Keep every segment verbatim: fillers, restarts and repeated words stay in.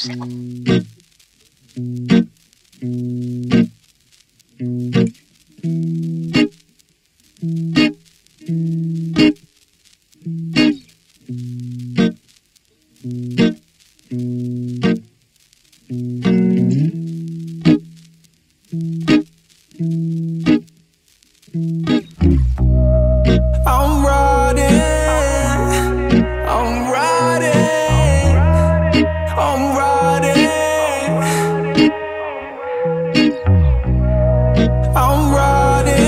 I'm riding, I'm riding, I'm riding, I'm riding,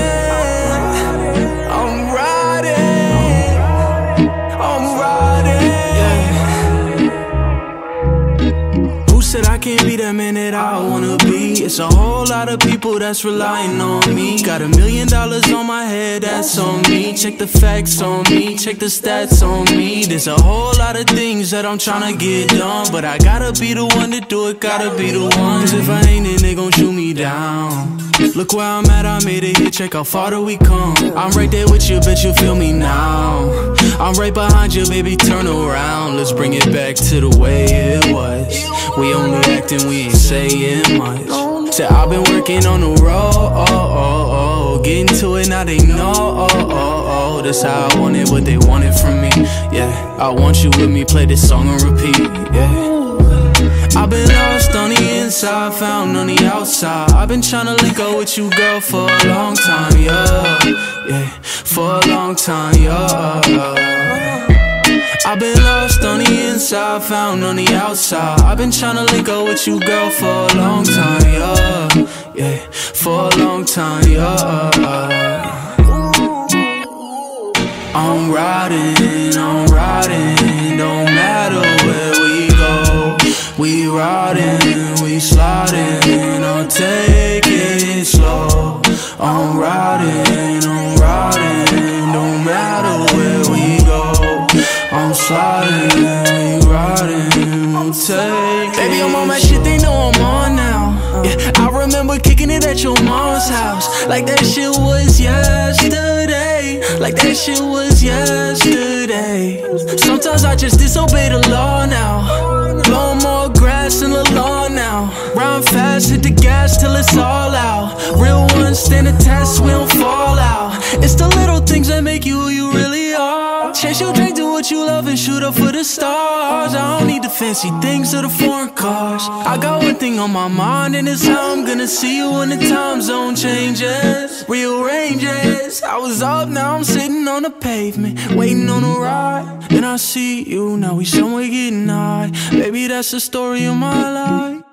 I'm riding, I'm riding, yeah. Who said I can't be that man that I wanna be? It's a whole lot of people that's relying on me. Got a million dollars on my head, that's on me. Check the facts on me, check the stats on me. There's a whole lot of things that I'm tryna get done, but I gotta be the one to do it, gotta be the one. Cause if I ain't, then they gon' shoot me down. Look where I'm at, I made it here, check how far do we come. I'm right there with you, bet you feel me now. I'm right behind you, baby, turn around. Let's bring it back to the way it was. We only acting, we ain't saying much. Said I've been working on the road, oh, oh, oh. Getting to it, now they know, oh, oh, oh. That's how I want it, what they wanted from me. Yeah, I want you with me, play this song on repeat, yeah. I've been lost on the inside, found on the outside. I've been tryna link up with you, girl, for a long time, yeah. Yeah, for a long time, yeah. I've been lost on the inside, found on the outside. I've been tryna link up with you, girl, for a long time, yeah. Yeah, for a long time, yeah. I'm riding, I'm riding, don't matter where we go. We riding, we sliding, I'll take it slow. I'm riding, I'm riding, don't matter where we go. I'm sliding, we riding, I'm taking. Baby, I'm on my shit, they know I'm on now. Yeah, I remember kicking it at your mom's house. Like that shit was yesterday. Like that shit was yesterday. Sometimes I just disobey the law now. Blow more grass in the lawn now. Run fast, hit the gas till it's all out. Real ones stand the test, we don't fall out. It's the little things that make you who you really are. Chase your dream, do what you love and shoot up for the stars. I don't need the fancy things or the foreign cars. I got one thing on my mind, and it's how I'm gonna see you when the time zone changes, rearranges. I was up, now I'm sitting on the pavement, waiting on a ride. Then I see you, now we somewhere getting high. Baby, that's the story of my life.